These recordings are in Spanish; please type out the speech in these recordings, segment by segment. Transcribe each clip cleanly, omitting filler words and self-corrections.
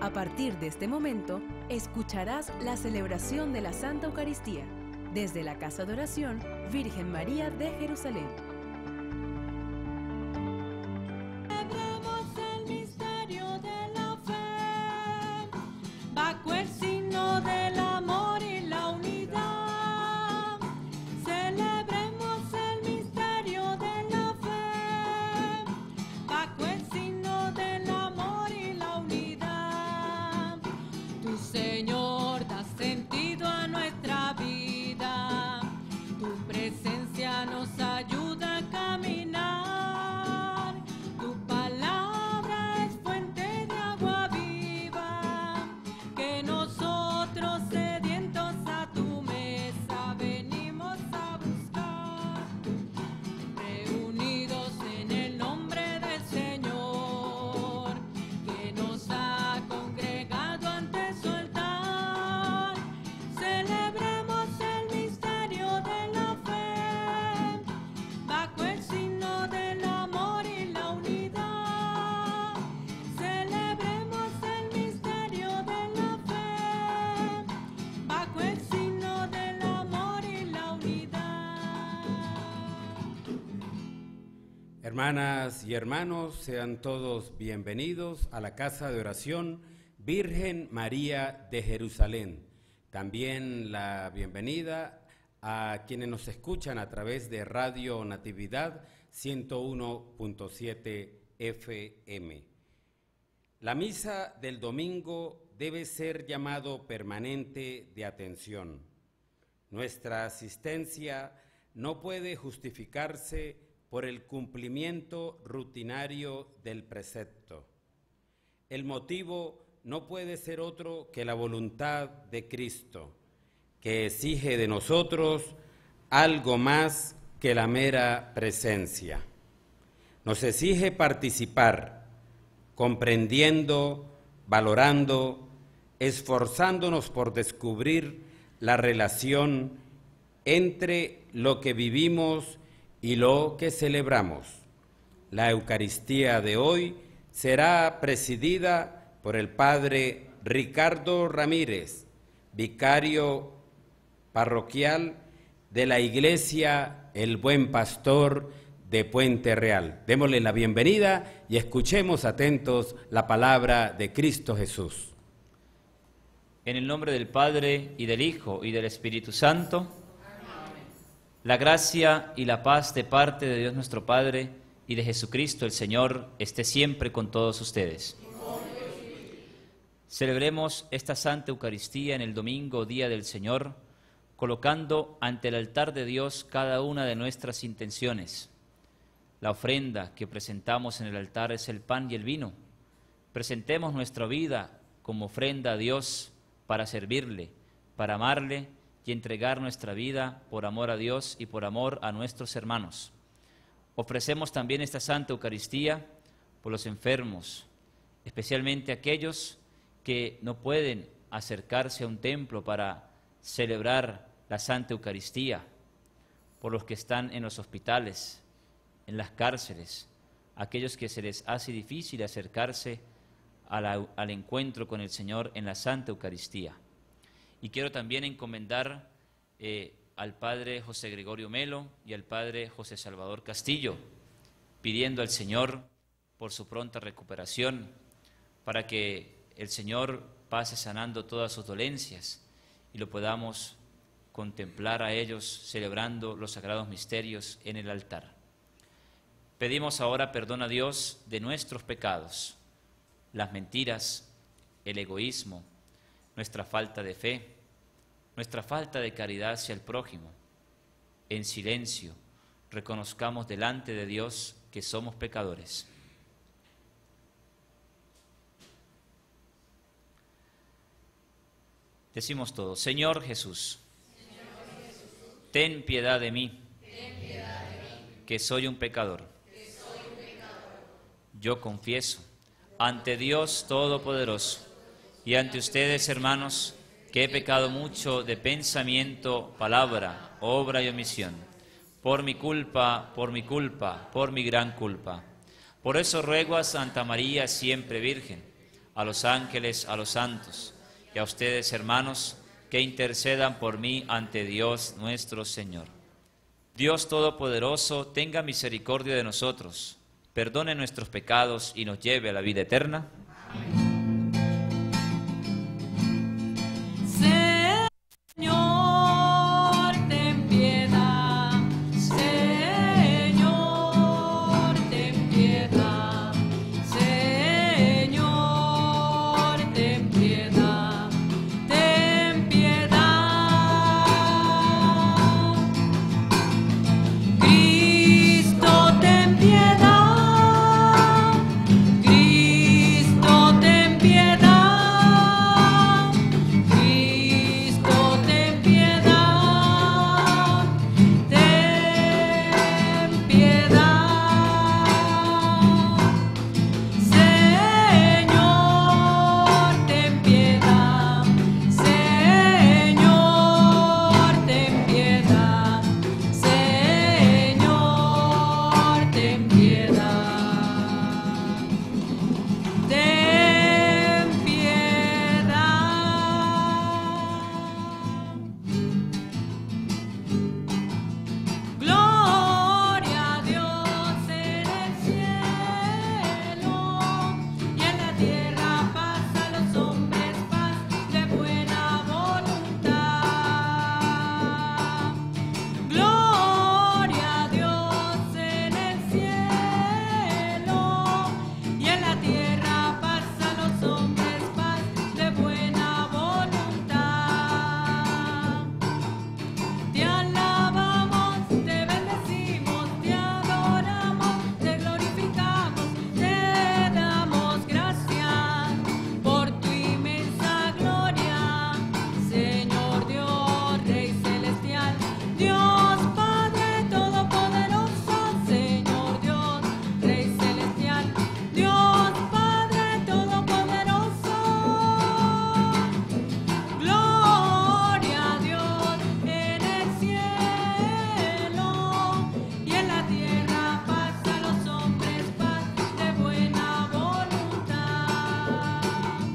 A partir de este momento, escucharás la celebración de la Santa Eucaristía desde la Casa de Oración Virgen María de Jerusalén. Celebremos el misterio de la fe, bajo el signo del amor y la unidad. Celebremos el misterio de la fe, bajo el signo del amor y la unidad. Tu Señor da sentido a nuestra vida, tu presencia nos ayuda a caminar, tu palabra es fuente de agua viva, que nosotros sedientos a tu mesa venimos a buscar, reunidos en el nombre del Señor, que nos ha congregado ante su altar. Celebremos el misterio de la fe, bajo el signo del amor y la unidad. Celebremos el misterio de la fe, bajo el signo del amor y la unidad. Hermanas y hermanos, sean todos bienvenidos a la Casa de Oración Virgen María de Jerusalén. También la bienvenida a quienes nos escuchan a través de Radio Natividad 101.7 FM. La misa del domingo debe ser llamado permanente de atención. Nuestra asistencia no puede justificarse por el cumplimiento rutinario del precepto. El motivo no puede ser otro que la voluntad de Cristo, que exige de nosotros algo más que la mera presencia. Nos exige participar, comprendiendo, valorando, esforzándonos por descubrir la relación entre lo que vivimos y lo que celebramos. La Eucaristía de hoy será presidida por el Padre Ricardo Ramírez, vicario parroquial de la Iglesia El Buen Pastor de Puente Real. Démosle la bienvenida y escuchemos atentos la palabra de Cristo Jesús. En el nombre del Padre, y del Hijo, y del Espíritu Santo. Amén. La gracia y la paz de parte de Dios nuestro Padre y de Jesucristo el Señor esté siempre con todos ustedes. Celebremos esta Santa Eucaristía en el domingo, Día del Señor, colocando ante el altar de Dios cada una de nuestras intenciones. La ofrenda que presentamos en el altar es el pan y el vino. Presentemos nuestra vida como ofrenda a Dios para servirle, para amarle y entregar nuestra vida por amor a Dios y por amor a nuestros hermanos. Ofrecemos también esta Santa Eucaristía por los enfermos, especialmente aquellos que no pueden acercarse a un templo para celebrar la Santa Eucaristía, por los que están en los hospitales, en las cárceles, aquellos que se les hace difícil acercarse al encuentro con el Señor en la Santa Eucaristía. Y quiero también encomendar al Padre José Gregorio Melo y al Padre José Salvador Castillo, pidiendo al Señor por su pronta recuperación, para que el Señor pase sanando todas sus dolencias y lo podamos contemplar a ellos celebrando los sagrados misterios en el altar. Pedimos ahora perdón a Dios de nuestros pecados, las mentiras, el egoísmo, nuestra falta de fe, nuestra falta de caridad hacia el prójimo. En silencio, reconozcamos delante de Dios que somos pecadores. Decimos todos: Señor Jesús, ten piedad de mí, que soy un pecador. Yo confieso ante Dios Todopoderoso y ante ustedes, hermanos, que he pecado mucho de pensamiento, palabra, obra y omisión, por mi culpa, por mi gran culpa. Por eso ruego a Santa María, siempre Virgen, a los ángeles, a los santos, y a ustedes, hermanos, que intercedan por mí ante Dios nuestro Señor. Dios Todopoderoso, tenga misericordia de nosotros, perdone nuestros pecados y nos lleve a la vida eterna. Señor, ten piedad. Señor, ten piedad. Señor, ten piedad. Ten piedad. Cristo, ten piedad. Cristo, ten piedad. Cristo, ten piedad. Ten piedad. Señor, ten piedad. Señor, ten piedad. Señor, ten piedad. Ten piedad. Gloria a Dios en el cielo y en la tierra paz a los hombres, paz de buena voluntad. Gloria a Dios en el cielo y en la tierra paz a los hombres, paz de buena voluntad. Te alabamos, te bendecimos, te adoramos, te glorificamos, te damos gracias por tu inmensa gloria, Señor Dios, Rey celestial, Dios Padre Todopoderoso, Señor Dios, Rey celestial, Dios Padre Todopoderoso. Gloria a Dios en el cielo y en la tierra paz a los hombres, paz de buena voluntad.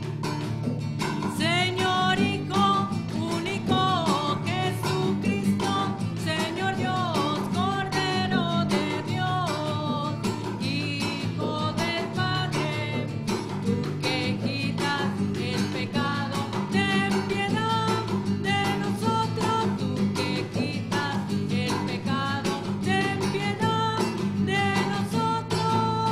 Señor Hijo único Jesucristo, Señor Dios, Cordero de Dios, Hijo del Padre, tú que quitas el pecado, ten piedad de nosotros, tú que quitas el pecado, ten piedad de nosotros.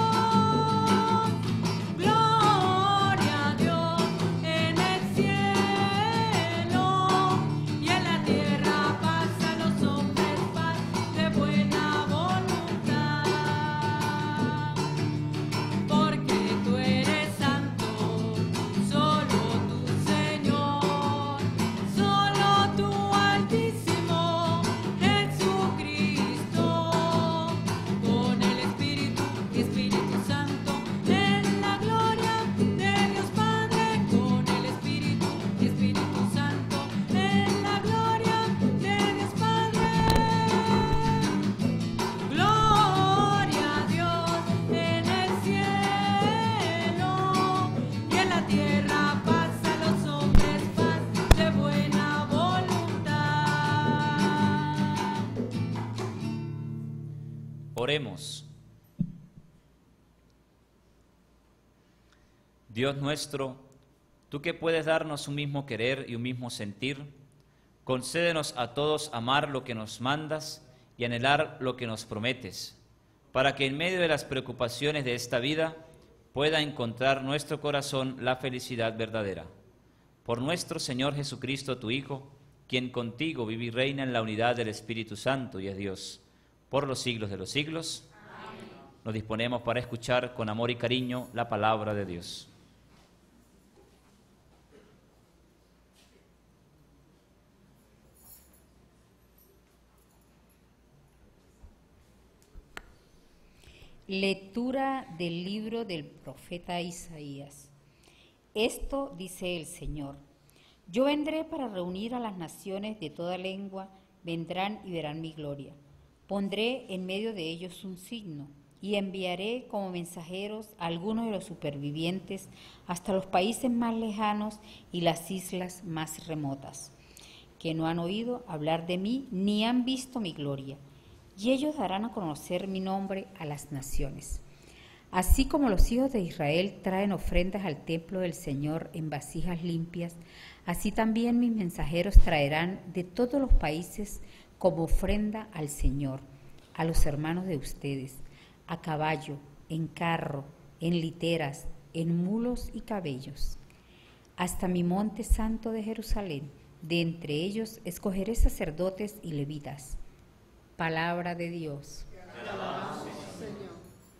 Gloria a Dios en el cielo y en la tierra paz a los hombres, paz de buena voluntad. Porque tú eres santo, solo tú, Señor, solo tú, Altísimo Jesucristo, con el Espíritu y Espíritu Santo, en la gloria de Dios Padre, con el Espíritu y Espíritu Santo, en la gloria de Dios Padre. Gloria a Dios en el cielo y en la tierra paz a los hombres, paz de buena voluntad. Oremos. Dios nuestro, tú que puedes darnos un mismo querer y un mismo sentir, concédenos a todos amar lo que nos mandas y anhelar lo que nos prometes, para que en medio de las preocupaciones de esta vida pueda encontrar nuestro corazón la felicidad verdadera. Por nuestro Señor Jesucristo, tu Hijo, quien contigo vive y reina en la unidad del Espíritu Santo y es Dios, por los siglos de los siglos. Amén. Nos disponemos para escuchar con amor y cariño la palabra de Dios. Lectura del libro del profeta Isaías. Esto dice el Señor: Yo vendré para reunir a las naciones de toda lengua, vendrán y verán mi gloria. Pondré en medio de ellos un signo, y enviaré como mensajeros a algunos de los supervivientes hasta los países más lejanos y las islas más remotas, que no han oído hablar de mí ni han visto mi gloria, y ellos darán a conocer mi nombre a las naciones. Así como los hijos de Israel traen ofrendas al templo del Señor en vasijas limpias, así también mis mensajeros traerán de todos los países como ofrenda al Señor, a los hermanos de ustedes, a caballo, en carro, en literas, en mulos y caballos, hasta mi monte santo de Jerusalén. De entre ellos escogeré sacerdotes y levitas. Palabra de Dios. Te alabamos, Señor.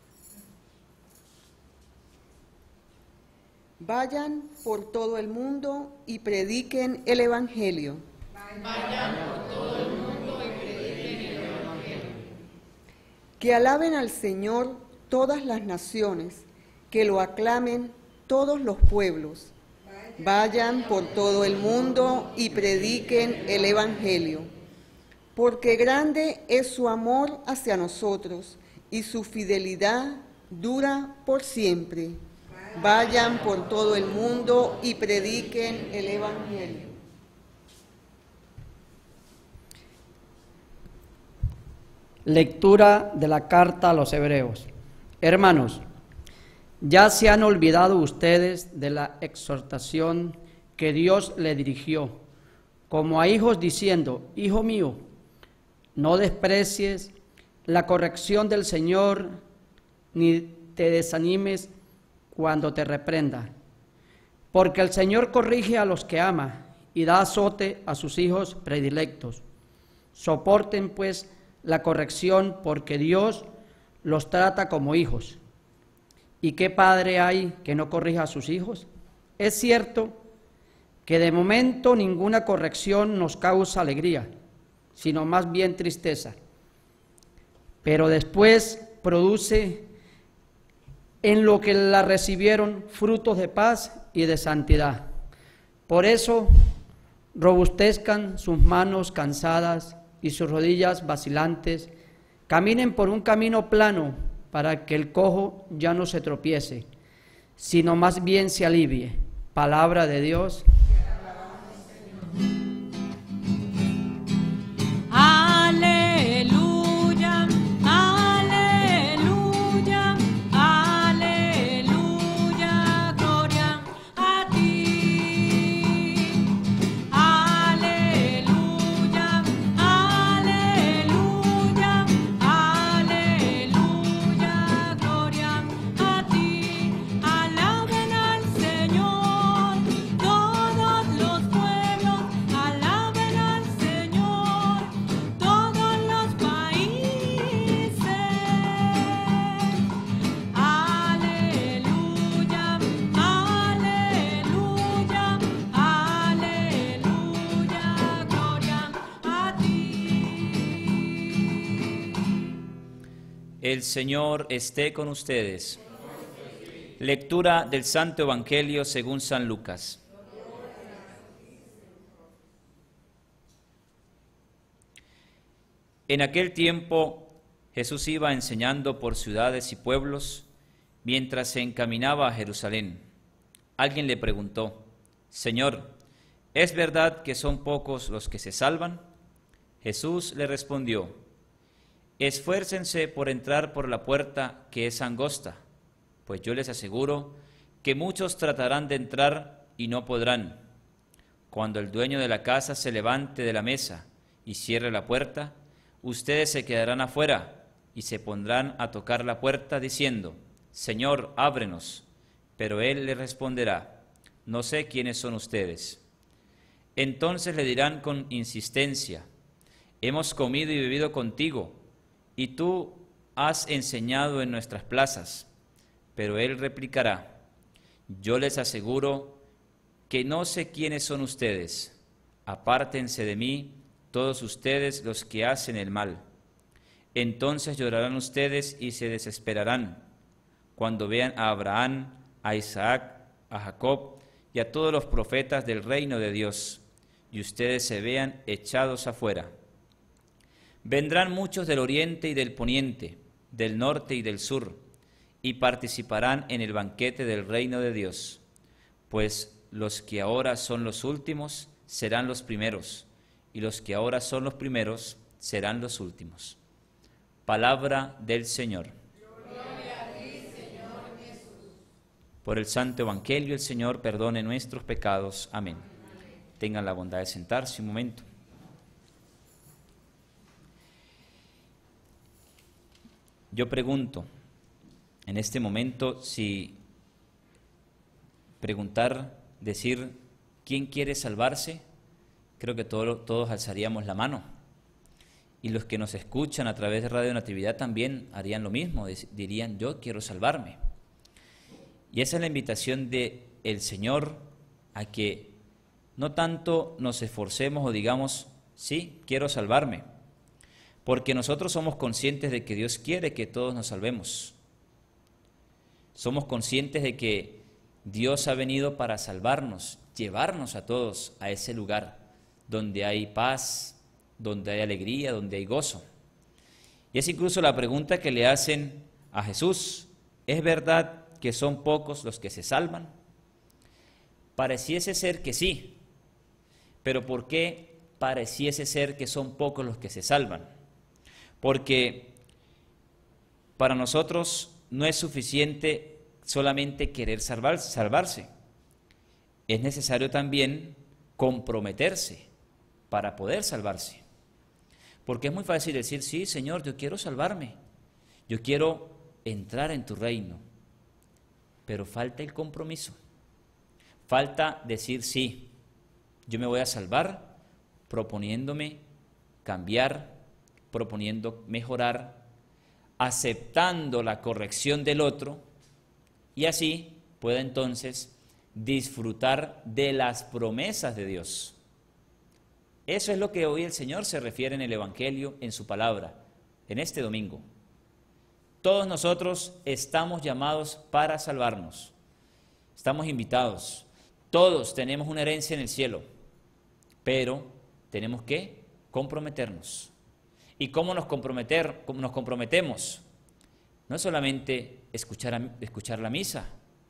Vayan por todo el mundo y prediquen el Evangelio. Vayan por todo el mundo y prediquen el Evangelio. Que alaben al Señor todas las naciones, que lo aclamen todos los pueblos. Vayan por todo el mundo y prediquen el Evangelio. Porque grande es su amor hacia nosotros y su fidelidad dura por siempre. Vayan por todo el mundo y prediquen el Evangelio. Lectura de la carta a los Hebreos. Hermanos, ya se han olvidado ustedes de la exhortación que Dios le dirigió, como a hijos diciendo: Hijo mío, no desprecies la corrección del Señor, ni te desanimes cuando te reprenda, porque el Señor corrige a los que ama y da azote a sus hijos predilectos. Soporten pues la corrección, porque Dios los trata como hijos. ¿Y qué padre hay que no corrija a sus hijos? Es cierto que de momento ninguna corrección nos causa alegría, sino más bien tristeza, pero después produce en lo que la recibieron frutos de paz y de santidad. Por eso, robustezcan sus manos cansadas y sus rodillas vacilantes, caminen por un camino plano para que el cojo ya no se tropiece, sino más bien se alivie. Palabra de Dios. Aleluya, aleluya, aleluya, gloria a ti. Aleluya, aleluya, aleluya, gloria a ti. Alaben al Señor todos los pueblos, alaben al Señor todos los países. Aleluya, aleluya, aleluya, gloria a ti. El Señor esté con ustedes. Lectura del Santo Evangelio según San Lucas. En aquel tiempo Jesús iba enseñando por ciudades y pueblos mientras se encaminaba a Jerusalén. Alguien le preguntó: Señor, ¿es verdad que son pocos los que se salvan? Jesús le respondió: Esfuércense por entrar por la puerta que es angosta, pues yo les aseguro que muchos tratarán de entrar y no podrán. Cuando el dueño de la casa se levante de la mesa y cierre la puerta, ustedes se quedarán afuera y se pondrán a tocar la puerta diciendo: Señor, ábrenos. Pero él les responderá: No sé quiénes son ustedes. Entonces le dirán con insistencia: Hemos comido y bebido contigo, y tú has enseñado en nuestras plazas. Pero él replicará: Yo les aseguro que no sé quiénes son ustedes. Apártense de mí, todos ustedes los que hacen el mal. Entonces llorarán ustedes y se desesperarán cuando vean a Abraham, a Isaac, a Jacob y a todos los profetas del reino de Dios, y ustedes se vean echados afuera. Vendrán muchos del oriente y del poniente, del norte y del sur, y participarán en el banquete del reino de Dios, pues los que ahora son los últimos serán los primeros, y los que ahora son los primeros serán los últimos. Palabra del Señor. Gloria a ti, Señor Jesús. Por el Santo Evangelio, el Señor perdone nuestros pecados. Amén. Tengan la bondad de sentarse un momento. Yo pregunto, en este momento, si preguntar, decir, ¿quién quiere salvarse? Creo que todos alzaríamos la mano. Y los que nos escuchan a través de Radio Natividad también harían lo mismo, dirían, yo quiero salvarme. Y esa es la invitación del Señor a que no tanto nos esforcemos o digamos, sí, quiero salvarme, porque nosotros somos conscientes de que Dios quiere que todos nos salvemos. Somos conscientes de que Dios ha venido para salvarnos, llevarnos a todos a ese lugar donde hay paz, donde hay alegría, donde hay gozo. Y es incluso la pregunta que le hacen a Jesús, ¿es verdad que son pocos los que se salvan? Pareciese ser que sí, pero ¿por qué pareciese ser que son pocos los que se salvan? Porque para nosotros no es suficiente solamente querer salvarse. Es necesario también comprometerse para poder salvarse. Porque es muy fácil decir, sí, Señor, yo quiero salvarme, yo quiero entrar en tu reino, pero falta el compromiso. Falta decir, sí, yo me voy a salvar proponiéndome cambiar, proponiendo mejorar, aceptando la corrección del otro, y así pueda entonces disfrutar de las promesas de Dios. Eso es lo que hoy el Señor se refiere en el Evangelio, en su palabra, en este domingo. Todos nosotros estamos llamados para salvarnos, estamos invitados, todos tenemos una herencia en el cielo, pero tenemos que comprometernos. ¿Y cómo nos comprometemos? No es solamente escuchar la misa,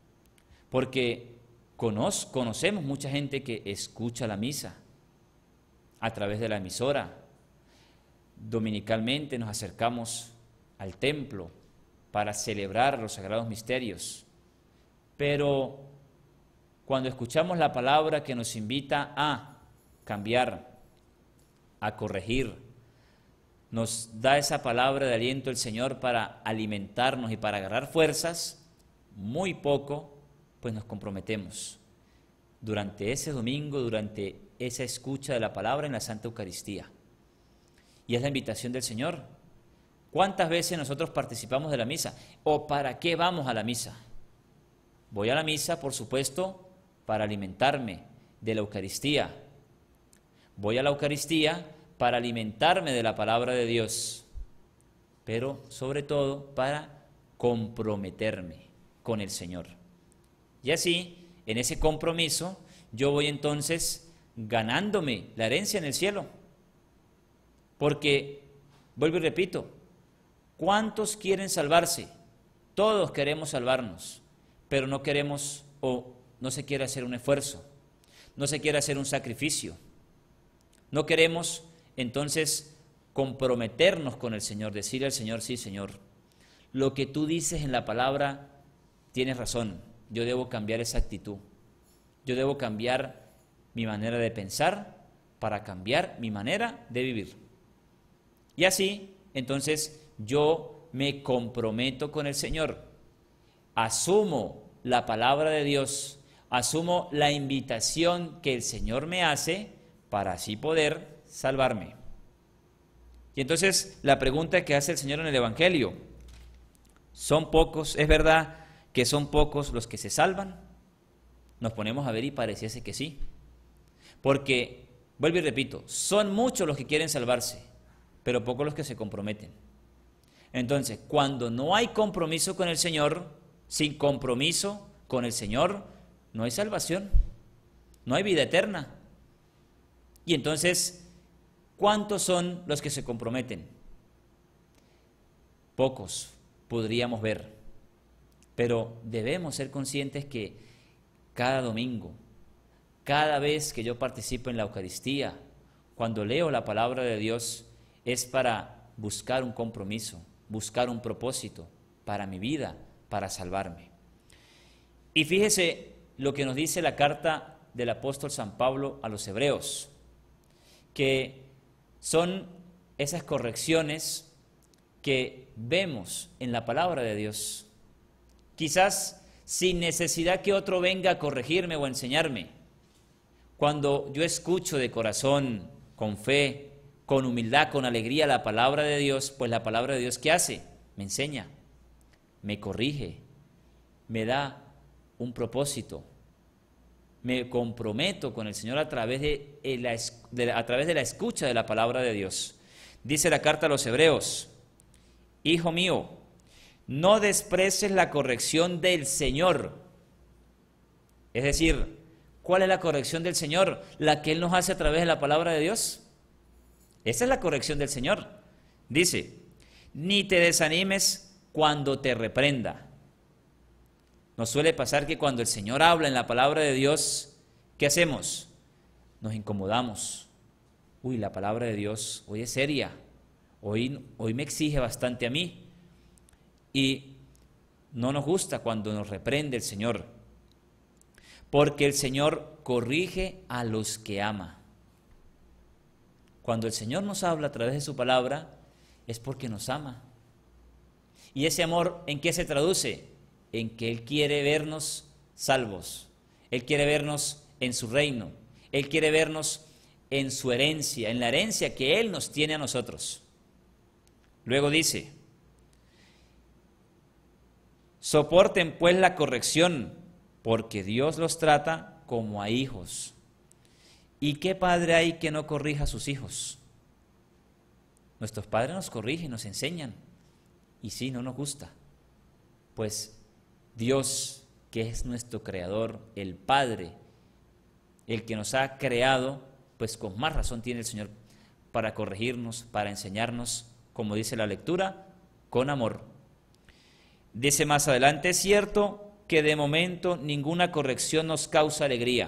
porque conocemos mucha gente que escucha la misa a través de la emisora. Dominicalmente nos acercamos al templo para celebrar los sagrados misterios, pero cuando escuchamos la palabra que nos invita a cambiar, a corregir, nos da esa palabra de aliento el Señor para alimentarnos y para agarrar fuerzas, muy poco, pues nos comprometemos durante ese domingo, durante esa escucha de la palabra en la Santa Eucaristía. Y es la invitación del Señor. ¿Cuántas veces nosotros participamos de la misa? ¿O para qué vamos a la misa? Voy a la misa, por supuesto, para alimentarme de la Eucaristía. Voy a la Eucaristía para alimentarme de la palabra de Dios, pero sobre todo para comprometerme con el Señor. Y así, en ese compromiso, yo voy entonces ganándome la herencia en el cielo. Porque, vuelvo y repito, ¿cuántos quieren salvarse? Todos queremos salvarnos, pero no queremos o no se quiere hacer un esfuerzo, no se quiere hacer un sacrificio. No queremos entonces comprometernos con el Señor, decirle al Señor, sí, Señor, lo que tú dices en la palabra, tienes razón, yo debo cambiar esa actitud, yo debo cambiar mi manera de pensar para cambiar mi manera de vivir. Y así, entonces, yo me comprometo con el Señor, asumo la palabra de Dios, asumo la invitación que el Señor me hace para así poder salvarme. Y entonces la pregunta que hace el Señor en el Evangelio, ¿son pocos? ¿Es verdad que son pocos los que se salvan? Nos ponemos a ver y pareciese que sí. Porque, vuelvo y repito, son muchos los que quieren salvarse, pero pocos los que se comprometen. Entonces, cuando no hay compromiso con el Señor, sin compromiso con el Señor, no hay salvación, no hay vida eterna. Y entonces, ¿cuántos son los que se comprometen? Pocos, podríamos ver. Pero debemos ser conscientes que cada domingo, cada vez que yo participo en la Eucaristía, cuando leo la palabra de Dios, es para buscar un compromiso, buscar un propósito para mi vida, para salvarme. Y fíjese lo que nos dice la carta del apóstol San Pablo a los Hebreos, que son esas correcciones que vemos en la palabra de Dios, quizás sin necesidad que otro venga a corregirme o a enseñarme. Cuando yo escucho de corazón, con fe, con humildad, con alegría la palabra de Dios, pues la palabra de Dios, ¿qué hace? Me enseña, me corrige, me da un propósito, me comprometo con el Señor a través de la escucha de la palabra de Dios. Dice la carta a los Hebreos: Hijo mío, no desprecies la corrección del Señor. Es decir, ¿cuál es la corrección del Señor? La que Él nos hace a través de la palabra de Dios. Esa es la corrección del Señor. Dice: ni te desanimes cuando te reprenda. Nos suele pasar que cuando el Señor habla en la palabra de Dios, ¿qué hacemos? Nos incomodamos. Uy, la palabra de Dios hoy es seria, hoy me exige bastante a mí. Y no nos gusta cuando nos reprende el Señor, porque el Señor corrige a los que ama. Cuando el Señor nos habla a través de su palabra, es porque nos ama. ¿Y ese amor en qué se traduce? En que Él quiere vernos salvos, Él quiere vernos en su reino, Él quiere vernos en su herencia, en la herencia que Él nos tiene a nosotros. Luego dice: soporten pues la corrección, porque Dios los trata como a hijos. ¿Y qué padre hay que no corrija a sus hijos? Nuestros padres nos corrigen, nos enseñan, y sí, no nos gusta. Pues Dios, que es nuestro Creador, el Padre, el que nos ha creado, pues con más razón tiene el Señor para corregirnos, para enseñarnos, como dice la lectura, con amor. Dice más adelante: es cierto que de momento ninguna corrección nos causa alegría.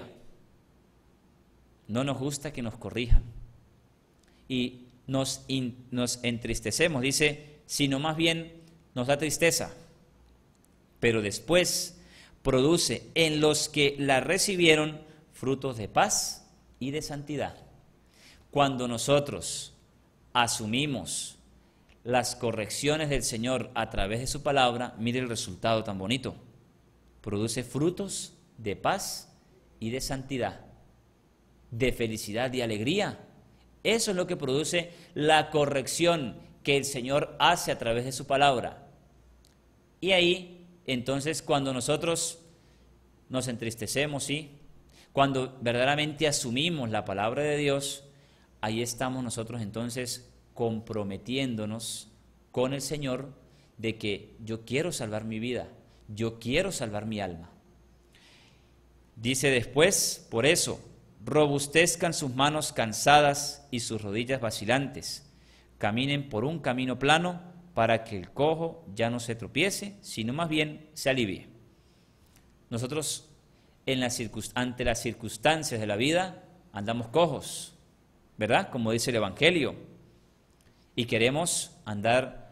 No nos gusta que nos corrijan y nos entristecemos, dice, sino más bien nos da tristeza. Pero después produce en los que la recibieron frutos de paz y de santidad. Cuando nosotros asumimos las correcciones del Señor a través de su palabra, mire el resultado tan bonito. Produce frutos de paz y de santidad, de felicidad y alegría. Eso es lo que produce la corrección que el Señor hace a través de su palabra. Y ahí, entonces, cuando nosotros nos entristecemos, ¿sí?, cuando verdaderamente asumimos la palabra de Dios, ahí estamos nosotros entonces comprometiéndonos con el Señor de que yo quiero salvar mi vida, yo quiero salvar mi alma. Dice después: por eso, robustezcan sus manos cansadas y sus rodillas vacilantes, caminen por un camino plano, para que el cojo ya no se tropiece, sino más bien se alivie. Nosotros ante las circunstancias de la vida andamos cojos, ¿verdad? Como dice el Evangelio, y queremos andar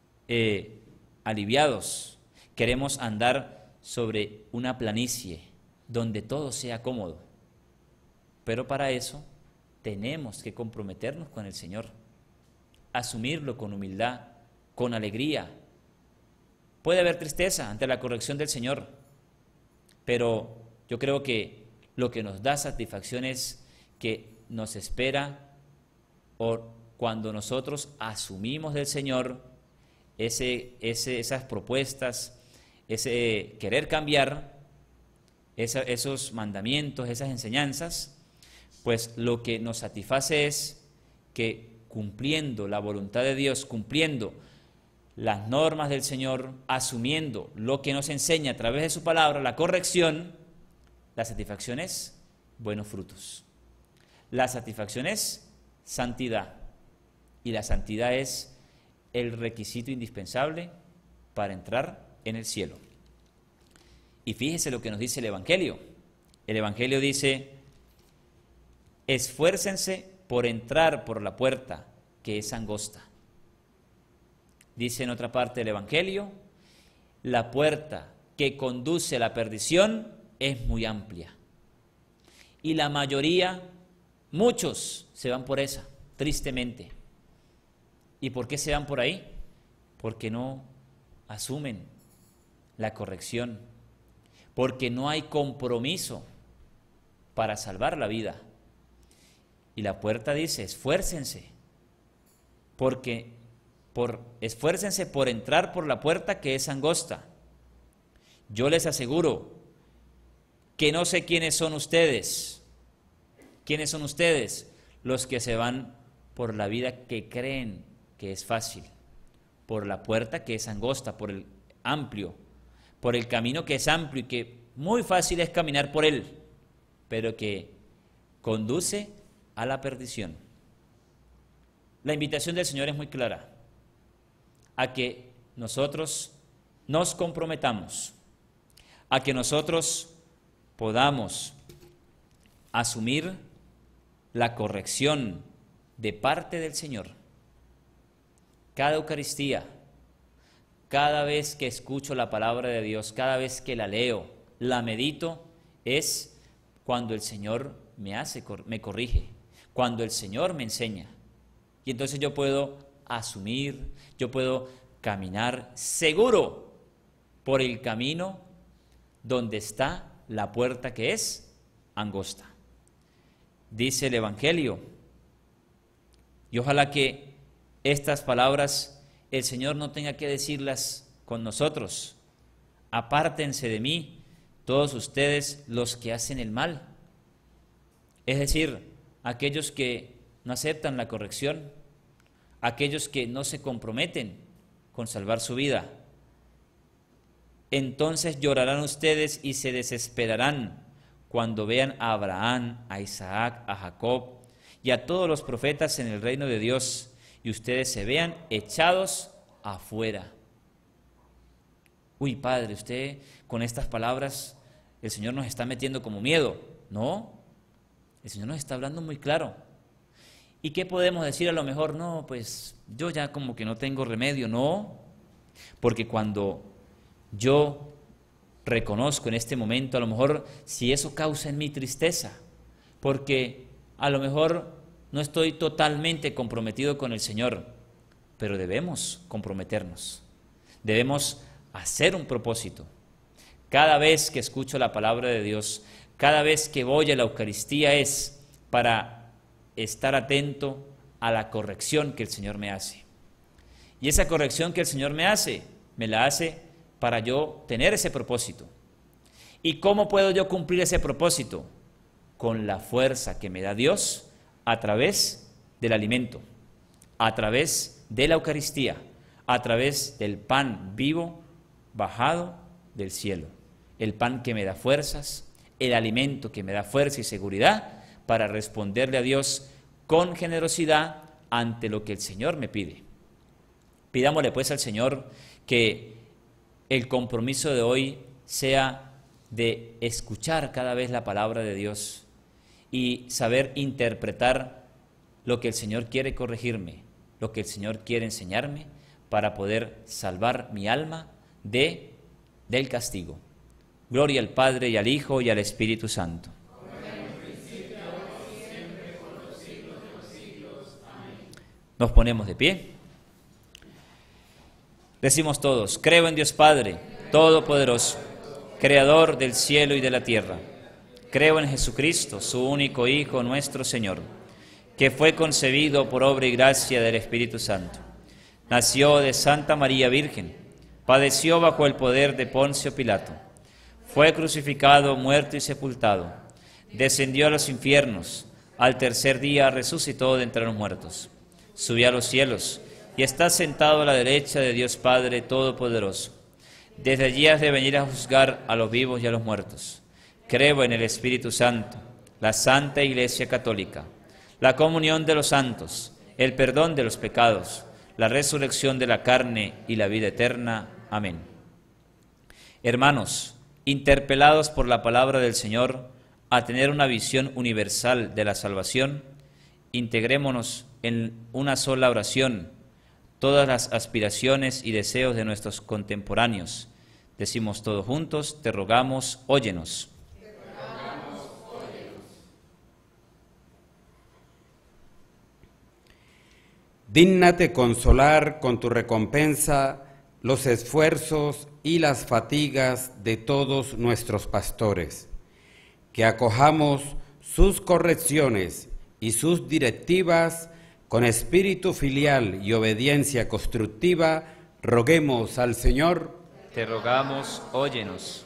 aliviados, queremos andar sobre una planicie donde todo sea cómodo, pero para eso tenemos que comprometernos con el Señor, asumirlo con humildad, con alegría. Puede haber tristeza ante la corrección del Señor, pero yo creo que lo que nos da satisfacción es que nos espera cuando nosotros asumimos del Señor esas propuestas, ese querer cambiar, esos mandamientos, esas enseñanzas, pues lo que nos satisface es que cumpliendo la voluntad de Dios, cumpliendo las normas del Señor, asumiendo lo que nos enseña a través de su palabra, la corrección, la satisfacción es buenos frutos. La satisfacción es santidad. Y la santidad es el requisito indispensable para entrar en el cielo. Y fíjese lo que nos dice el Evangelio. El Evangelio dice: esfuércense por entrar por la puerta que es angosta. Dice en otra parte del Evangelio: la puerta que conduce a la perdición es muy amplia. Y la mayoría, muchos, se van por esa, tristemente. ¿Y por qué se van por ahí? Porque no asumen la corrección, porque no hay compromiso para salvar la vida. Y la puerta dice: esfuércense, esfuércense por entrar por la puerta que es angosta. Yo les aseguro que no sé quiénes son ustedes. ¿Quiénes son ustedes? Los que se van por la vida que creen que es fácil, por la puerta que es angosta, por el amplio, por el camino que es amplio y que muy fácil es caminar por él, pero que conduce a la perdición. La invitación del Señor es muy clara, a que nosotros nos comprometamos, a que nosotros podamos asumir la corrección de parte del Señor. Cada Eucaristía, cada vez que escucho la palabra de Dios, cada vez que la leo, la medito, es cuando el Señor me corrige, cuando el Señor me enseña. Y entonces yo puedo asumir, yo puedo caminar seguro por el camino donde está la puerta que es angosta. Dice el Evangelio, y ojalá que estas palabras el Señor no tenga que decirlas con nosotros: apártense de mí, todos ustedes los que hacen el mal. Es decir, aquellos que no aceptan la corrección, aquellos que no se comprometen con salvar su vida. Entonces llorarán ustedes y se desesperarán cuando vean a Abraham, a Isaac, a Jacob y a todos los profetas en el reino de Dios, y ustedes se vean echados afuera. Uy, Padre, usted con estas palabras, el Señor nos está metiendo como miedo. No, el Señor nos está hablando muy claro. ¿Y qué podemos decir a lo mejor? No, pues yo ya como que no tengo remedio. No, porque cuando yo reconozco en este momento, a lo mejor si eso causa en mí tristeza, porque a lo mejor no estoy totalmente comprometido con el Señor, pero debemos comprometernos, debemos hacer un propósito. Cada vez que escucho la palabra de Dios, cada vez que voy a la Eucaristía es para estar atento a la corrección que el Señor me hace. Y esa corrección que el Señor me la hace para yo tener ese propósito. ¿Y cómo puedo yo cumplir ese propósito? Con la fuerza que me da Dios a través del alimento, a través de la Eucaristía, a través del pan vivo bajado del cielo. El pan que me da fuerzas, el alimento que me da fuerza y seguridad para responderle a Dios con generosidad ante lo que el Señor me pide. Pidámosle pues al Señor que el compromiso de hoy sea de escuchar cada vez la palabra de Dios y saber interpretar lo que el Señor quiere corregirme, lo que el Señor quiere enseñarme para poder salvar mi alma del castigo. Gloria al Padre y al Hijo y al Espíritu Santo. Nos ponemos de pie. Decimos todos: creo en Dios Padre Todopoderoso, Creador del cielo y de la tierra. Creo en Jesucristo, su único Hijo, nuestro Señor, que fue concebido por obra y gracia del Espíritu Santo. Nació de Santa María Virgen, padeció bajo el poder de Poncio Pilato, fue crucificado, muerto y sepultado, descendió a los infiernos, al tercer día resucitó de entre los muertos, subió a los cielos y está sentado a la derecha de Dios Padre Todopoderoso. Desde allí has de venir a juzgar a los vivos y a los muertos. Creo en el Espíritu Santo, la Santa Iglesia Católica, la comunión de los santos, el perdón de los pecados, la resurrección de la carne y la vida eterna. Amén. Hermanos, interpelados por la palabra del Señor a tener una visión universal de la salvación, integrémonos en una sola oración todas las aspiraciones y deseos de nuestros contemporáneos. Decimos todos juntos: te rogamos, óyenos. Te rogamos, óyenos. Dígnate consolar con tu recompensa los esfuerzos y las fatigas de todos nuestros pastores, que acojamos sus correcciones y sus directivas con espíritu filial y obediencia constructiva. Roguemos al Señor. Te rogamos, óyenos.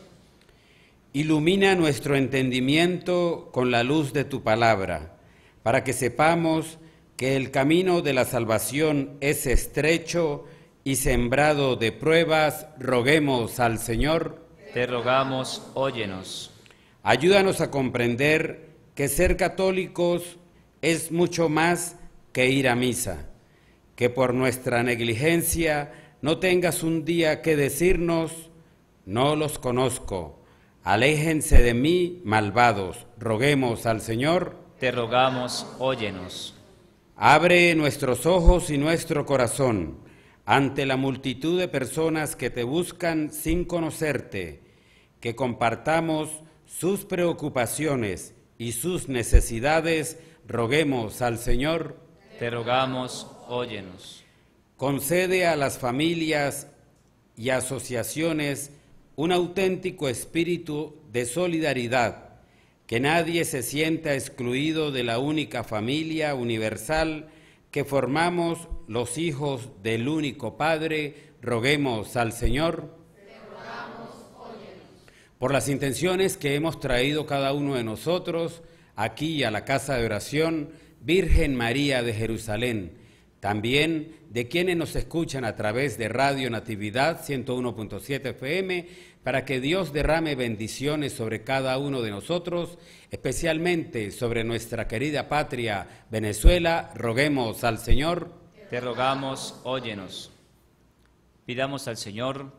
Ilumina nuestro entendimiento con la luz de tu palabra, para que sepamos que el camino de la salvación es estrecho y sembrado de pruebas. Roguemos al Señor. Te rogamos, óyenos. Ayúdanos a comprender que ser católicos es mucho más que ir a misa, que por nuestra negligencia no tengas un día que decirnos: no los conozco, aléjense de mí, malvados. Roguemos al Señor. Te rogamos, óyenos. Abre nuestros ojos y nuestro corazón ante la multitud de personas que te buscan sin conocerte, que compartamos sus preocupaciones y sus necesidades. Roguemos al Señor. Te rogamos, óyenos. Concede a las familias y asociaciones un auténtico espíritu de solidaridad, que nadie se sienta excluido de la única familia universal que formamos los hijos del único Padre. Roguemos al Señor. Te rogamos, óyenos. Por las intenciones que hemos traído cada uno de nosotros aquí a la casa de oración Virgen María de Jerusalén, también de quienes nos escuchan a través de Radio Natividad 101.7 FM, para que Dios derrame bendiciones sobre cada uno de nosotros, especialmente sobre nuestra querida patria Venezuela. Roguemos al Señor. Te rogamos, óyenos. Pidamos al Señor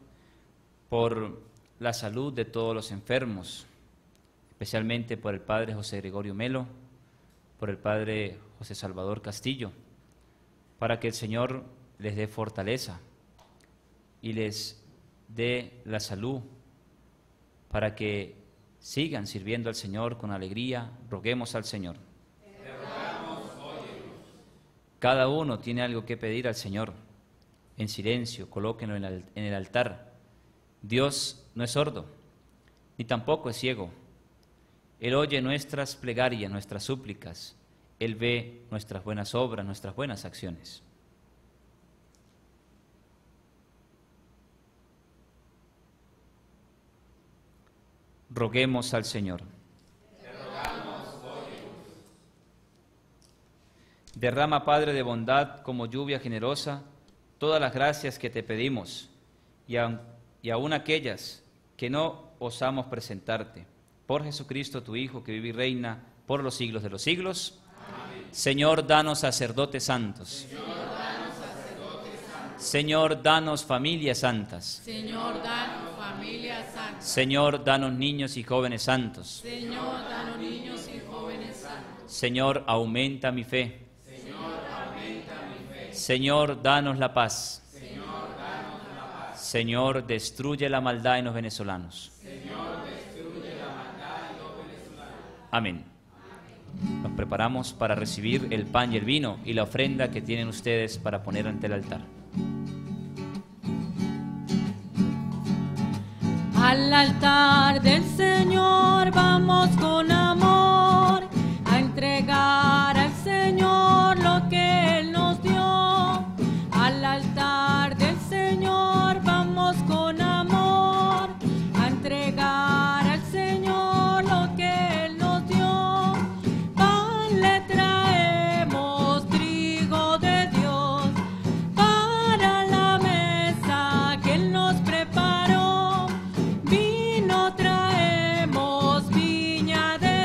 por la salud de todos los enfermos, especialmente por el Padre José Gregorio Melo, por el Padre José Salvador Castillo, para que el Señor les dé fortaleza y les dé la salud, para que sigan sirviendo al Señor con alegría. Roguemos al Señor. Cada uno tiene algo que pedir al Señor. En silencio, colóquenlo en el altar. Dios no es sordo, ni tampoco es ciego. Él oye nuestras plegarias, nuestras súplicas. Él ve nuestras buenas obras, nuestras buenas acciones. Roguemos al Señor. Derrama, Padre de bondad, como lluvia generosa, todas las gracias que te pedimos, y aun aquellas que no osamos presentarte. Por Jesucristo, tu Hijo, que vive y reina por los siglos de los siglos. Amén. Señor, danos sacerdotes santos. Señor, danos familias santas. Señor, danos familias santas. Señor, danos niños y jóvenes santos. Señor, danos niños y jóvenes santos. Señor, aumenta mi fe. Señor, danos la paz. Señor, destruye la maldad en los venezolanos. Amén. Nos preparamos para recibir el pan y el vino y la ofrenda que tienen ustedes para poner ante el altar. Al altar del Señor vamos con amor a entregar al Señor lo que Él nos dio. Al altar del Señor vamos con amor a entregar al Señor lo que Él nos dio. Pan le traemos, trigo de Dios, para la mesa que Él nos preparó. Vino traemos, viña de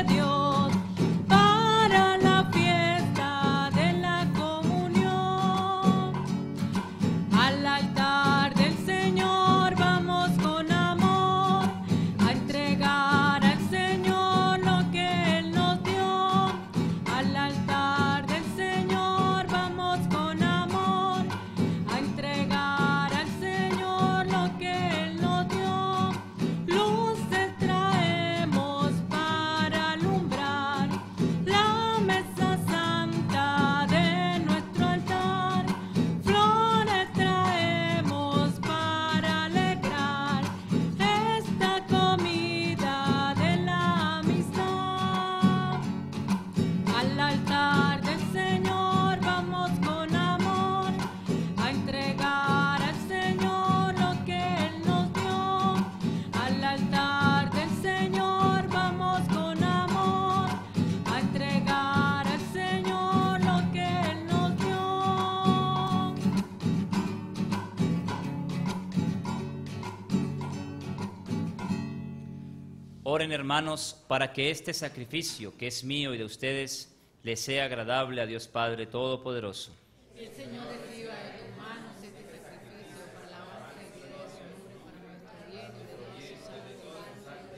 Oren, hermanos, para que este sacrificio, que es mío y de ustedes, les sea agradable a Dios Padre Todopoderoso. Que el Señor reciba de tus manos este sacrificio para la honra y gloria de su nombre, para nuestro bien y de Dios su santo.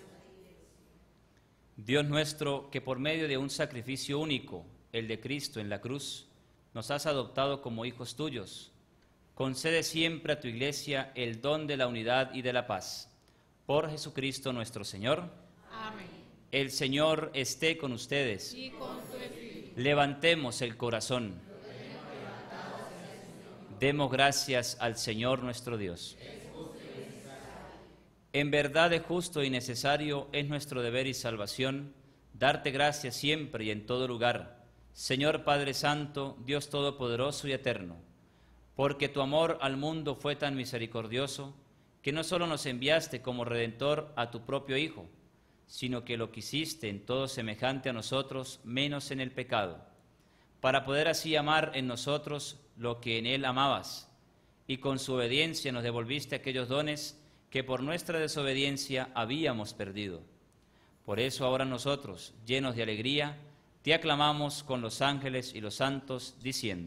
Dios nuestro, que por medio de un sacrificio único, el de Cristo en la cruz, nos has adoptado como hijos tuyos, concede siempre a tu Iglesia el don de la unidad y de la paz. Por Jesucristo nuestro Señor. Amén. El Señor esté con ustedes. Y con tu espíritu. Levantemos el corazón. Demos gracias al Señor nuestro Dios. En verdad es justo y necesario, es nuestro deber y salvación, darte gracias siempre y en todo lugar, Señor Padre Santo, Dios Todopoderoso y Eterno, porque tu amor al mundo fue tan misericordioso, que no solo nos enviaste como Redentor a tu propio Hijo, sino que lo quisiste en todo semejante a nosotros, menos en el pecado, para poder así amar en nosotros lo que en Él amabas, y con su obediencia nos devolviste aquellos dones que por nuestra desobediencia habíamos perdido. Por eso ahora nosotros, llenos de alegría, te aclamamos con los ángeles y los santos, diciendo: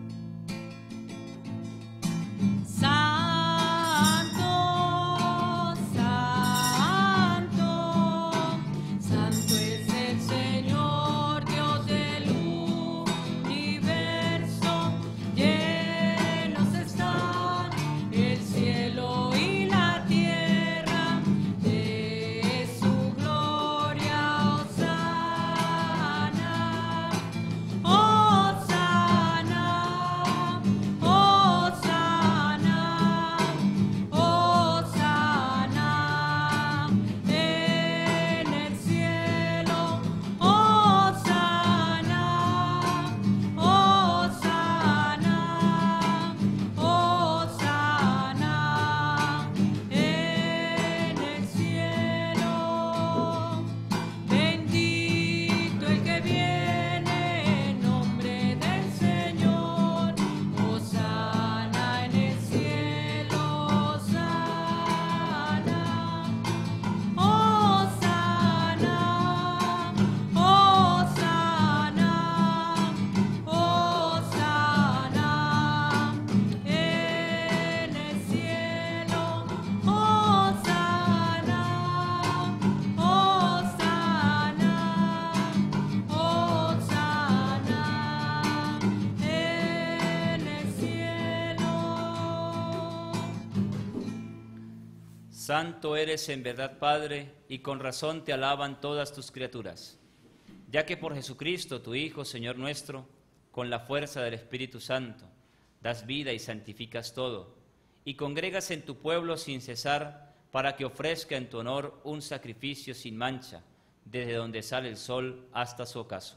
Santo eres en verdad, Padre, y con razón te alaban todas tus criaturas, ya que por Jesucristo, tu Hijo, Señor nuestro, con la fuerza del Espíritu Santo, das vida y santificas todo, y congregas en tu pueblo sin cesar, para que ofrezca en tu honor un sacrificio sin mancha, desde donde sale el sol hasta su ocaso.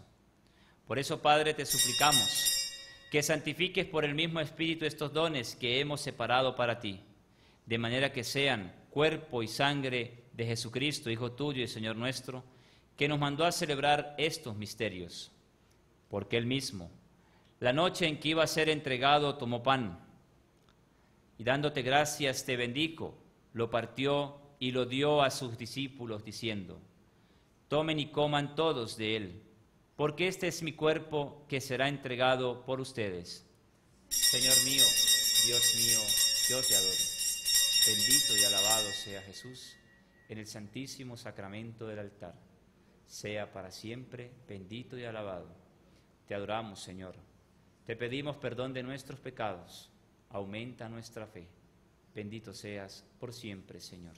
Por eso, Padre, te suplicamos que santifiques por el mismo Espíritu estos dones que hemos separado para ti, de manera que sean cuerpo y sangre de Jesucristo, Hijo tuyo y Señor nuestro, que nos mandó a celebrar estos misterios. Porque Él mismo, la noche en que iba a ser entregado, tomó pan, y dándote gracias te bendijo, lo partió y lo dio a sus discípulos, diciendo: tomen y coman todos de él, porque este es mi cuerpo que será entregado por ustedes. Señor mío, Dios mío, yo te adoro. Bendito y alabado sea Jesús en el santísimo sacramento del altar. Sea para siempre bendito y alabado. Te adoramos, Señor. Te pedimos perdón de nuestros pecados. Aumenta nuestra fe. Bendito seas por siempre, Señor.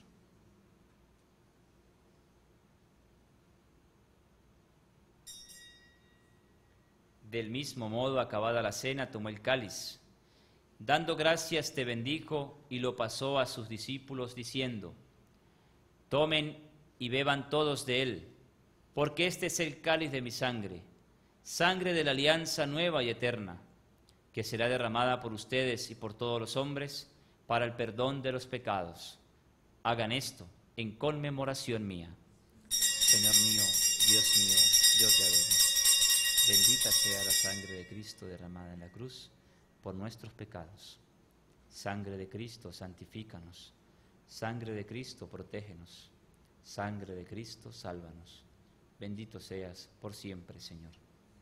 Del mismo modo, acabada la cena, tomó el cáliz. Dando gracias te bendijo y lo pasó a sus discípulos diciendo: tomen y beban todos de él, porque este es el cáliz de mi sangre, sangre de la alianza nueva y eterna, que será derramada por ustedes y por todos los hombres para el perdón de los pecados. Hagan esto en conmemoración mía. Señor mío, Dios mío, yo te adoro. Bendita sea la sangre de Cristo derramada en la cruz por nuestros pecados. Sangre de Cristo, santifícanos. Sangre de Cristo, protégenos. Sangre de Cristo, sálvanos. Bendito seas por siempre, Señor.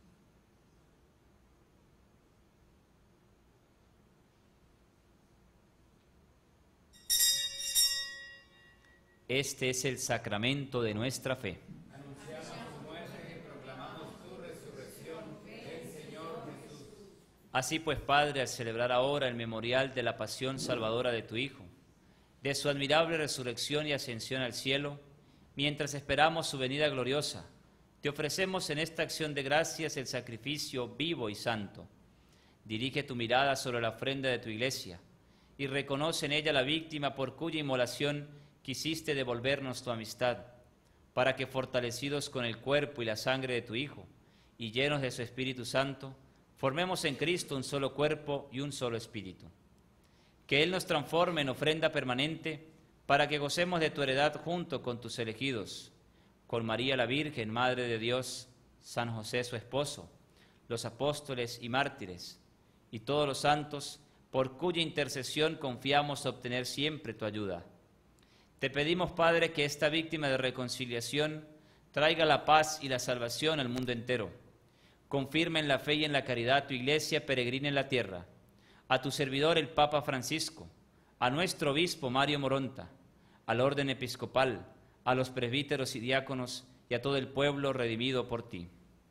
Este es el sacramento de nuestra fe. Anunciamos tu muerte y proclamamos tu resurrección. Ven, Señor Jesús. Así pues, Padre, al celebrar ahora el memorial de la pasión salvadora de tu Hijo, de su admirable resurrección y ascensión al cielo, mientras esperamos su venida gloriosa, te ofrecemos en esta acción de gracias el sacrificio vivo y santo. Dirige tu mirada sobre la ofrenda de tu Iglesia y reconoce en ella la víctima por cuya inmolación quisiste devolvernos tu amistad, para que fortalecidos con el cuerpo y la sangre de tu Hijo y llenos de su Espíritu Santo, formemos en Cristo un solo cuerpo y un solo espíritu. Que Él nos transforme en ofrenda permanente para que gocemos de tu heredad junto con tus elegidos, con María la Virgen, Madre de Dios, San José su esposo, los apóstoles y mártires, y todos los santos, por cuya intercesión confiamos obtener siempre tu ayuda. Te pedimos, Padre, que esta víctima de reconciliación traiga la paz y la salvación al mundo entero. Confirma en la fe y en la caridad tu Iglesia peregrina en la tierra, a tu servidor el Papa Francisco, a nuestro obispo Mario Moronta, al orden episcopal, a los presbíteros y diáconos y a todo el pueblo redimido por ti.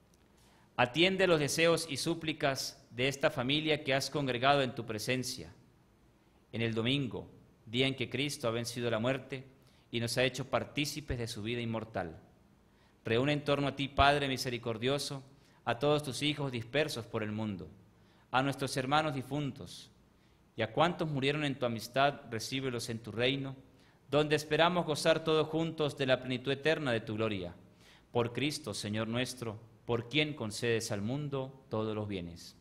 Atiende los deseos y súplicas de esta familia que has congregado en tu presencia. En el domingo, día en que Cristo ha vencido la muerte y nos ha hecho partícipes de su vida inmortal. Reúne en torno a ti, Padre misericordioso, a todos tus hijos dispersos por el mundo, a nuestros hermanos difuntos, y a cuantos murieron en tu amistad, recíbelos en tu reino, donde esperamos gozar todos juntos de la plenitud eterna de tu gloria. Por Cristo, Señor nuestro, por quien concedes al mundo todos los bienes.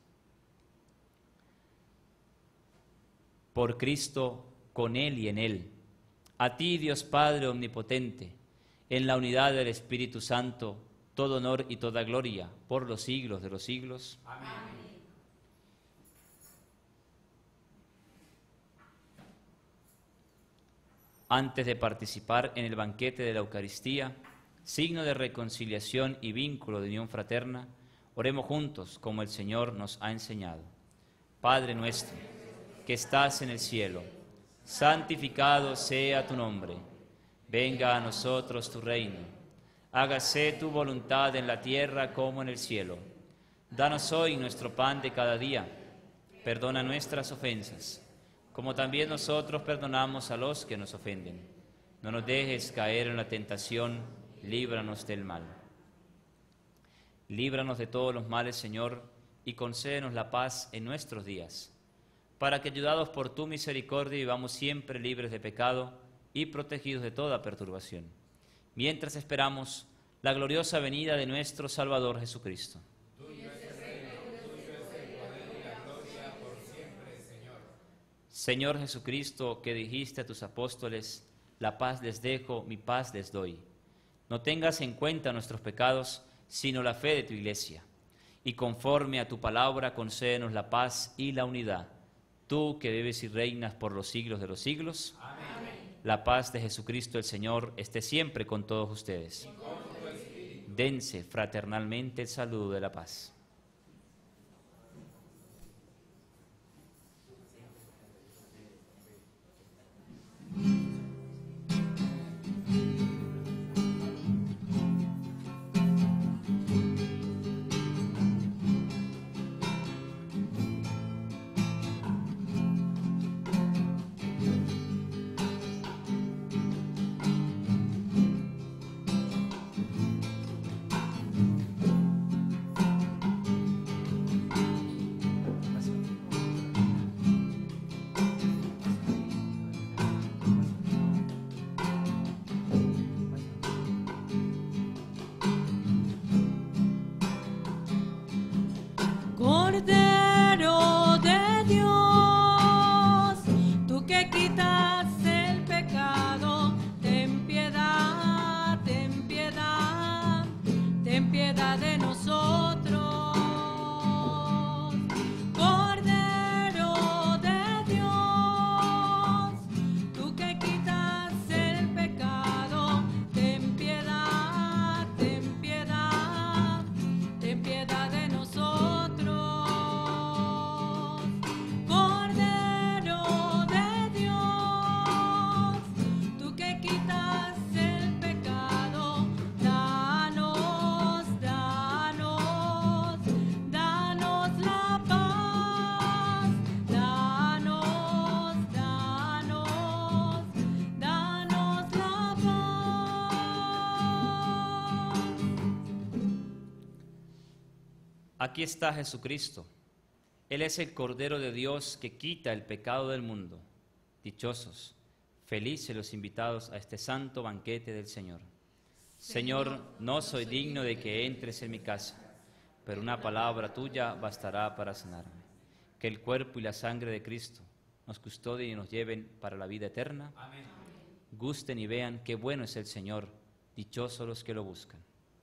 Por Cristo, con Él y en Él, a ti, Dios Padre omnipotente, en la unidad del Espíritu Santo, todo honor y toda gloria, por los siglos de los siglos. Amén. Antes de participar en el banquete de la Eucaristía, signo de reconciliación y vínculo de unión fraterna, oremos juntos como el Señor nos ha enseñado. Padre nuestro, que estás en el cielo, santificado sea tu nombre. Venga a nosotros tu reino. Hágase tu voluntad en la tierra como en el cielo. Danos hoy nuestro pan de cada día. Perdona nuestras ofensas, como también nosotros perdonamos a los que nos ofenden. No nos dejes caer en la tentación, líbranos del mal. Líbranos de todos los males, Señor, y concédenos la paz en nuestros días, para que, ayudados por tu misericordia, vivamos siempre libres de pecado y protegidos de toda perturbación, mientras esperamos la gloriosa venida de nuestro Salvador Jesucristo. Tuyo es el reino, tuyo es el poder y la gloria por siempre, Señor. Señor Jesucristo, que dijiste a tus apóstoles, la paz les dejo, mi paz les doy. No tengas en cuenta nuestros pecados, sino la fe de tu Iglesia. Y conforme a tu palabra, concédenos la paz y la unidad. Tú que vives y reinas por los siglos de los siglos. Amén. La paz de Jesucristo el Señor esté siempre con todos ustedes. Y con tu espíritu. Dense fraternalmente el saludo de la paz. Cordero de Dios, tú que quitas el pecado, ten piedad, ten piedad, ten piedad de nosotros. Cordero de Dios, tú que quitas el pecado, ten Aquí está Jesucristo. Él es el Cordero de Dios que quita el pecado del mundo. Dichosos, felices los invitados a este santo banquete del Señor. Señor, no soy digno de que entres en mi casa, pero una palabra tuya bastará para sanarme. Que el cuerpo y la sangre de Cristo nos custodien y nos lleven para la vida eterna. Amén. Gusten y vean qué bueno es el Señor, dichosos los que lo buscan.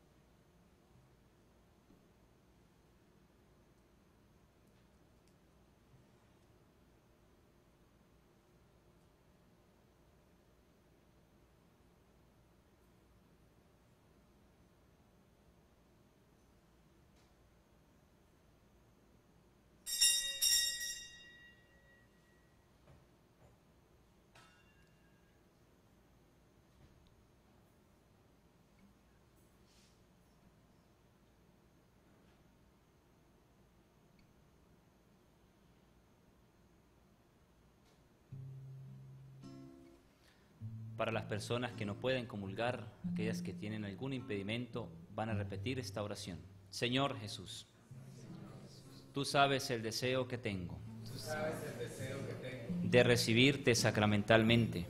Para las personas que no pueden comulgar, aquellas que tienen algún impedimento, van a repetir esta oración. Señor Jesús, tú sabes el deseo que tengo de recibirte sacramentalmente.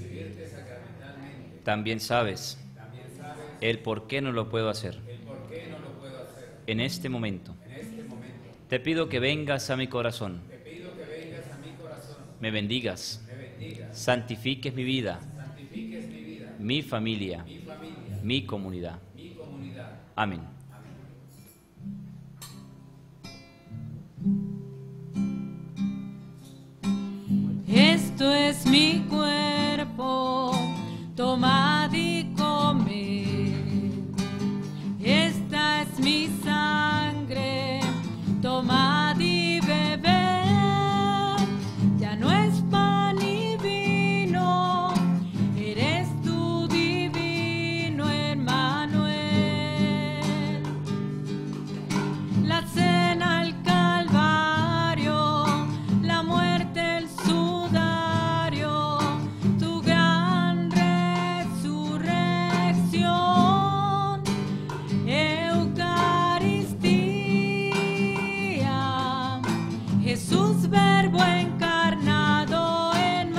También sabes el por qué no lo puedo hacer. En este momento, te pido que vengas a mi corazón, me bendigas, santifiques mi vida, mi familia, mi comunidad. Amén. Esto es mi cuerpo, tomad y comed. Esta es mi sangre, tomad y bebed. Ya no es pan y vino, eres tú divino Emmanuel. La cena, el Calvario, la muerte, el sudario, tu gran resurrección, Eucaristía, Jesús verbo encarnado en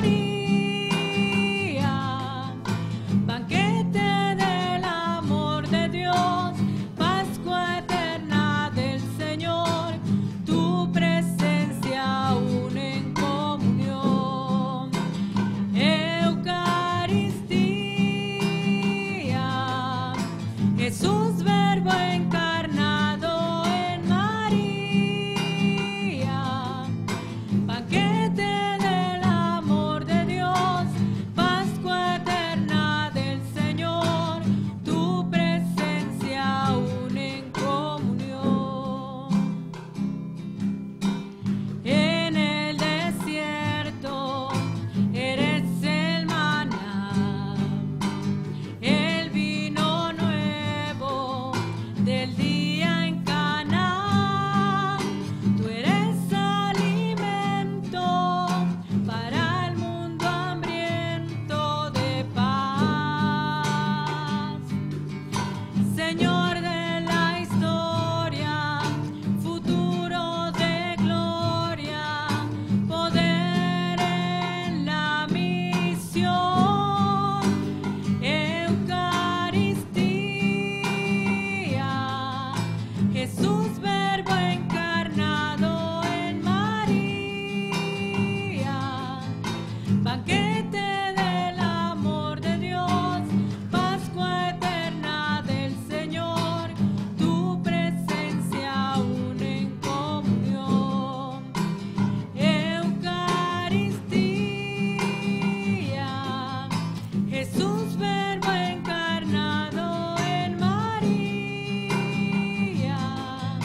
María, banquete del amor de Dios, Pascua eterna del Señor, tu presencia aún en comunión. Eucaristía, Jesús verbo encarnado en María, banquete del amor de Dios, Pascua eterna del Señor, tu presencia aún en comunión. En el desierto eres el maná, el vino nuevo del día en Caná. Tú eres alimento para el mundo hambriento de paz. Señor de la historia, futuro de gloria, poder en la misión. Eucaristía, Jesús verbo encarnado en María, banquete del amor de Dios, Pascua eterna del Señor, tu presencia aún en comunión. Eucaristía, Jesús verbo encarnado en María,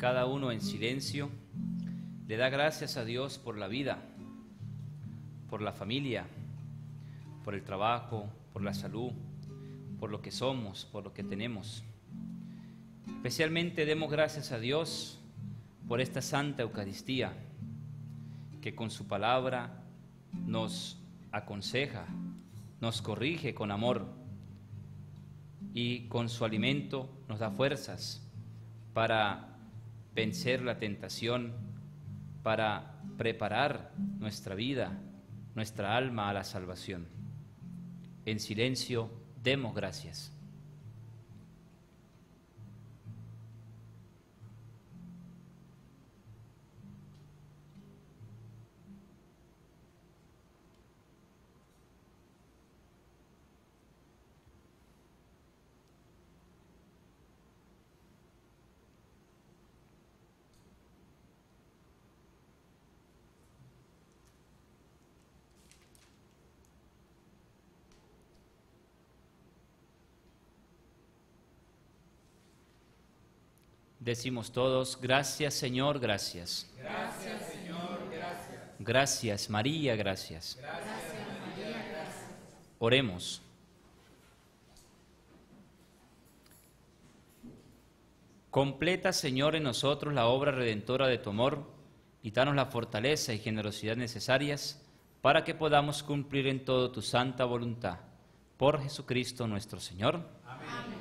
cada uno en silencio, le da gracias a Dios por la vida, por la familia, por el trabajo, por la salud, por lo que somos, por lo que tenemos. Especialmente demos gracias a Dios por esta Santa Eucaristía, que con su palabra nos aconseja, nos corrige con amor y con su alimento nos da fuerzas para vencer la tentación, para preparar nuestra vida, nuestra alma a la salvación. En silencio, demos gracias. Decimos todos, gracias Señor, gracias. Gracias, Señor, gracias. Gracias María, gracias. Gracias, María, gracias. Oremos. Completa, Señor, en nosotros la obra redentora de tu amor y danos la fortaleza y generosidad necesarias para que podamos cumplir en todo tu santa voluntad. Por Jesucristo nuestro Señor. Amén.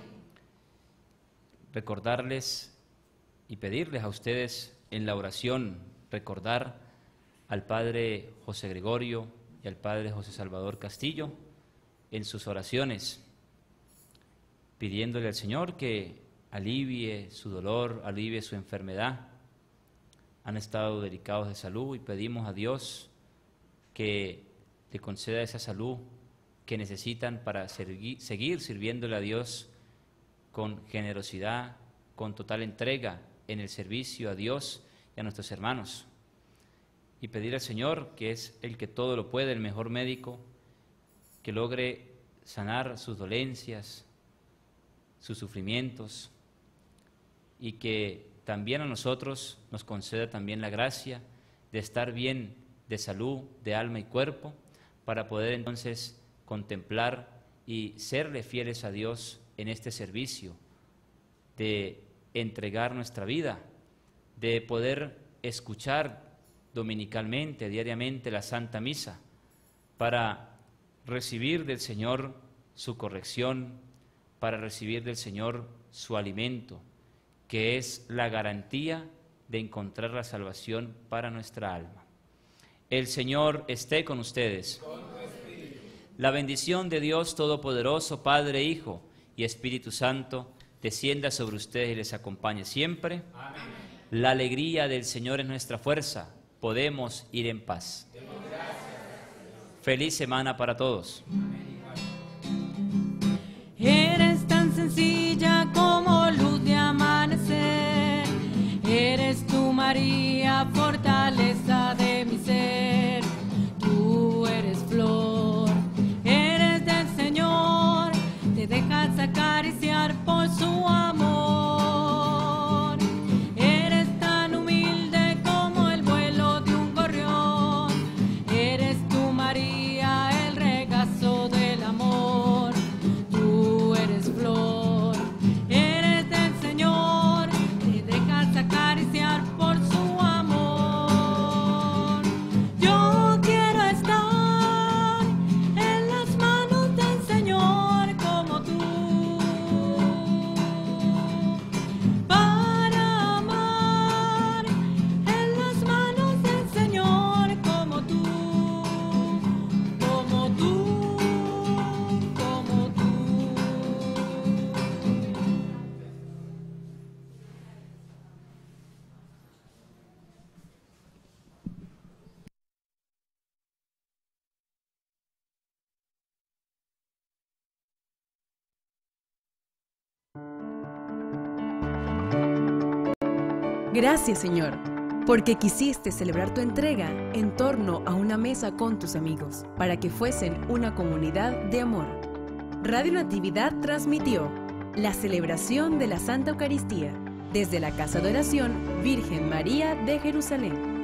Recordarles y pedirles a ustedes en la oración, recordar al Padre José Gregorio y al Padre José Salvador Castillo en sus oraciones, pidiéndole al Señor que alivie su dolor, alivie su enfermedad. Han estado delicados de salud y pedimos a Dios que le conceda esa salud que necesitan para seguir sirviéndole a Dios con generosidad, con total entrega en el servicio a Dios y a nuestros hermanos. Y pedir al Señor, que es el que todo lo puede, el mejor médico, que logre sanar sus dolencias, sus sufrimientos, y que también a nosotros nos conceda también la gracia de estar bien de salud, de alma y cuerpo, para poder entonces contemplar y serle fieles a Dios en este servicio, de entregar nuestra vida, de poder escuchar dominicalmente, diariamente la Santa Misa, para recibir del Señor su corrección, para recibir del Señor su alimento, que es la garantía de encontrar la salvación para nuestra alma. El Señor esté con ustedes. La bendición de Dios Todopoderoso, Padre, Hijo y Espíritu Santo, descienda sobre ustedes y les acompañe siempre. Amén. La alegría del Señor es nuestra fuerza. Podemos ir en paz. Feliz semana para todos. Eres tan sencilla como luz de amanecer. Eres tú, María, fortaleza de mi ser. Tú eres flor, eres del Señor. Te dejas acariciar por su amor. Eres tan humilde como el vuelo de un gorrión. Eres tú, María, el regazo del amor. Tú eres flor, eres del Señor. Te dejas acariciar por su amor. Yo quiero estar en las manos del Señor como tú, para amar en las manos del Señor como tú, como tú, como tú. Gracias, Señor, porque quisiste celebrar tu entrega en torno a una mesa con tus amigos, para que fuesen una comunidad de amor. Radio Natividad transmitió la celebración de la Santa Eucaristía Desde la Casa de Oración Virgen María de Jerusalén.